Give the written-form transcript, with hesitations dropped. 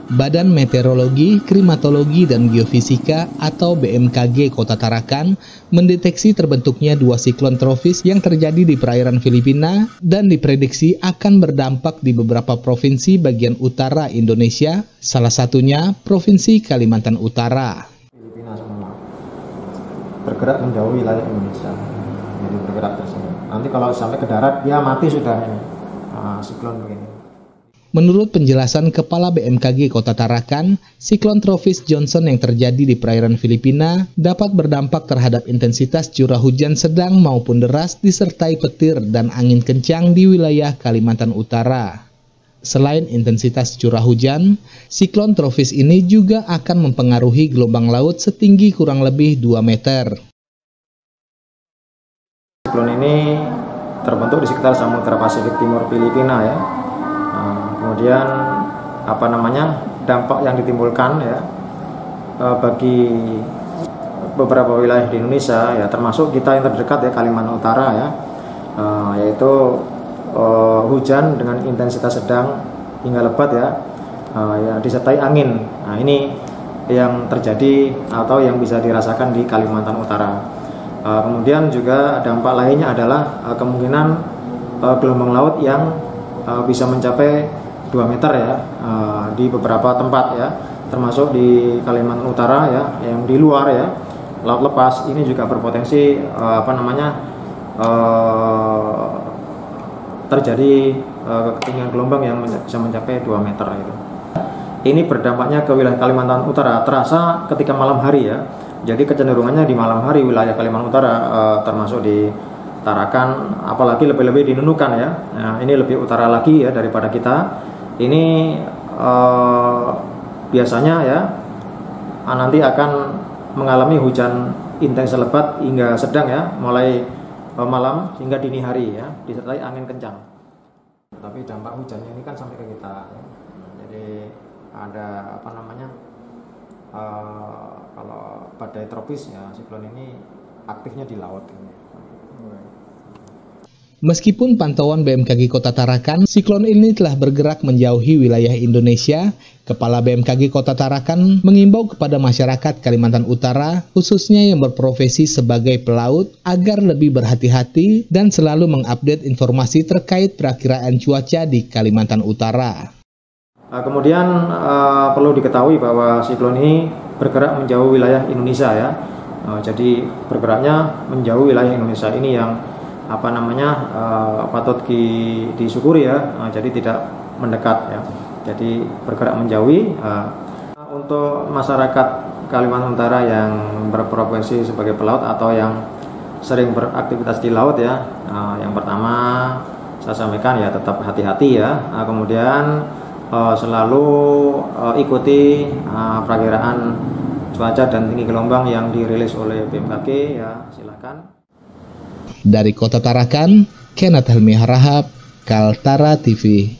Badan Meteorologi, Klimatologi, dan Geofisika atau BMKG Kota Tarakan mendeteksi terbentuknya dua siklon tropis yang terjadi di perairan Filipina dan diprediksi akan berdampak di beberapa provinsi bagian utara Indonesia, salah satunya Provinsi Kalimantan Utara. Filipina semua bergerak menjauh wilayah Indonesia, jadi bergerak tersebut. Nanti kalau sampai ke darat dia mati sudah ini siklon begini. Menurut penjelasan Kepala BMKG Kota Tarakan, siklon tropis Johnson yang terjadi di perairan Filipina dapat berdampak terhadap intensitas curah hujan sedang maupun deras disertai petir dan angin kencang di wilayah Kalimantan Utara. Selain intensitas curah hujan, siklon tropis ini juga akan mempengaruhi gelombang laut setinggi kurang lebih 2 meter. Siklon ini terbentuk di sekitar Samudra Pasifik Timur Filipina ya. Kemudian dampak yang ditimbulkan ya bagi beberapa wilayah di Indonesia ya, termasuk kita yang terdekat ya, Kalimantan Utara ya, yaitu hujan dengan intensitas sedang hingga lebat ya, ya disertai angin. Nah ini yang terjadi atau yang bisa dirasakan di Kalimantan Utara. Kemudian juga dampak lainnya adalah kemungkinan gelombang laut yang bisa mencapai 2 meter ya di beberapa tempat ya, termasuk di Kalimantan Utara ya, yang di luar ya, laut lepas ini juga berpotensi terjadi ketinggian gelombang yang bisa mencapai 2 meter itu. Ini berdampaknya ke wilayah Kalimantan Utara terasa ketika malam hari ya. Jadi kecenderungannya di malam hari wilayah Kalimantan Utara termasuk di Tarakan, apalagi lebih-lebih di Nunukan ya. Nah, ini lebih utara lagi ya daripada kita. Ini biasanya ya nanti akan mengalami hujan intens lebat hingga sedang ya, mulai malam hingga dini hari ya, disertai angin kencang. Tapi dampak hujannya ini kan sampai ke kita ya. Jadi ada kalau badai tropis ya, siklon ini aktifnya di laut ini. Meskipun pantauan BMKG Kota Tarakan, siklon ini telah bergerak menjauhi wilayah Indonesia, Kepala BMKG Kota Tarakan mengimbau kepada masyarakat Kalimantan Utara, khususnya yang berprofesi sebagai pelaut, agar lebih berhati-hati dan selalu mengupdate informasi terkait perakiraan cuaca di Kalimantan Utara. Kemudian perlu diketahui bahwa siklon ini bergerak menjauh wilayah Indonesia ya. Jadi bergeraknya menjauh wilayah Indonesia ini yang patut disyukuri ya. Jadi tidak mendekat ya. Jadi bergerak menjauhi. Untuk masyarakat Kalimantan Utara yang berprofesi sebagai pelaut atau yang sering beraktivitas di laut ya, yang pertama saya sampaikan ya, tetap hati-hati ya. Kemudian selalu ikuti perakiraan cuaca dan tinggi gelombang yang dirilis oleh BMKG ya, silakan. Dari Kota Tarakan, Kenneth Helmi Harahap, Kaltara TV.